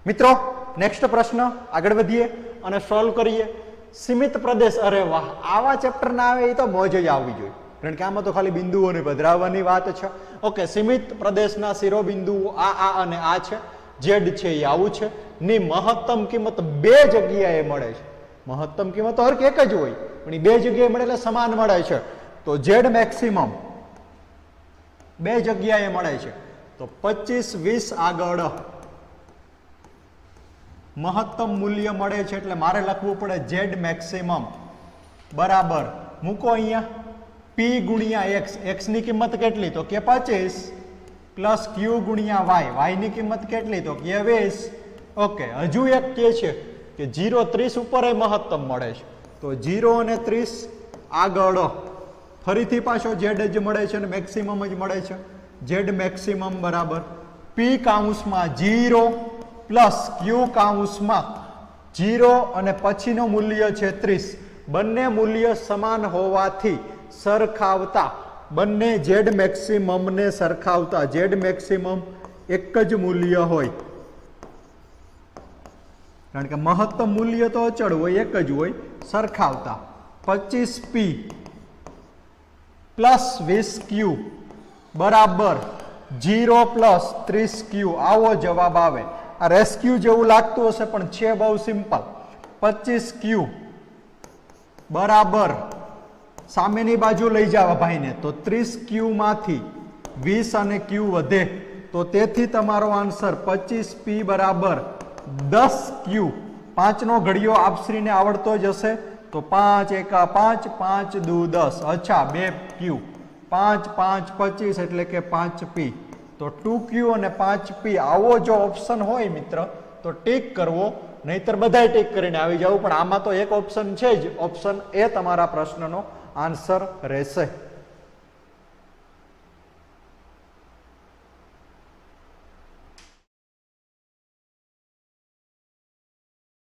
મિત્રો નેક્સ્ટ પ્રશ્ન આગળ વધીએ અને સોલ્વ કરીએ. સીમિત પ્રદેશ, અરે વાહ, આવા ચેપ્ટર ના આવે એ તો મોજ જ આવવી જોઈએ, કારણ કે આમાં તો ખાલી બિંદુઓને પધરાવવાની વાત છે. ઓકે, સીમિત પ્રદેશના શિરોબિંદુઓ આ અને આ છે. ઝેડ છે એ આવું છે. ની મહત્તમ કિંમત બે જગ્યાએ મળે છે. મહત્તમ કિંમત તો હર એક જ હોય, પણ એ બે જગ્યાએ મળે એટલે સમાન મળે છે. તો ઝેડ મેક્સિમમ બે જગ્યાએ મળે છે. તો 25, 20 આગળ મહત્તમ મૂલ્ય મળે છે, એટલે મારે લખવું પડે ઝેડ મેક્સિમમ બરાબર મૂકો અહીંયા પી ગુણ્યા એક્સ. એક્સ ની કિંમત કેટલી? તો કે 25 પ્લસ ક્યુ ગુણ્યા વાય. વાય ની કિંમત કેટલી? તો કે 20. ઓકે, હજુ એક કે છે કે 0, 30 ઉપર મહત્તમ મળે છે. તો 0 અને 30 આગળ ફરીથી પાછો ઝેડ જ મળે છે અને મેક્સિમમ જ મળે છે. ઝેડ મેક્સિમમ બરાબર પી કાઉન્સમાં 0 પ્લસ ક્યુ કાઉન્સમાં 0 અને પછીનું મૂલ્ય છે 30. બંને મૂલ્ય સમાન હોવાથી સરખાવતા, બંને ઝેડ મેક્સિમમ ને સરખાવતા ઝેડ મેક્સિમમ એક જ મૂલ્ય હોય, કારણ કે મહત્તમ મૂલ્ય તો અચળ હોય, એક જ હોય. સરખાવતા 25p પ્લસ 20q બરાબર 0 પ્લસ 30q. આવો જવાબ આવે. આ રેસ્ક્યુ જેવું લાગતું હશે પણ છે બહુ સિમ્પલ. 25q બરાબર સામેની બાજુ લઈ જવા ભાઈને, તો 30q માંથી 20 અને q વધે, તો તેથી તમારો આન્સર 25p બરાબર 10q. 5 નો ઘડિયો આપશ્રીને આવડતો જ હશે, તો 5 એકા 5, 5 દુ 10. અચ્છા, 2q, 5 5 25 એટલે કે 5p. તો 2q અને 5p આવો જો ઓપ્શન હોય મિત્ર તો ટીક કરવો, નહીતર બધાય ટીક કરીને આવી જવું. પણ આમાં તો એક ઓપ્શન છે જ, ઓપ્શન એ તમારા પ્રશ્નનો આન્સર રહેશે.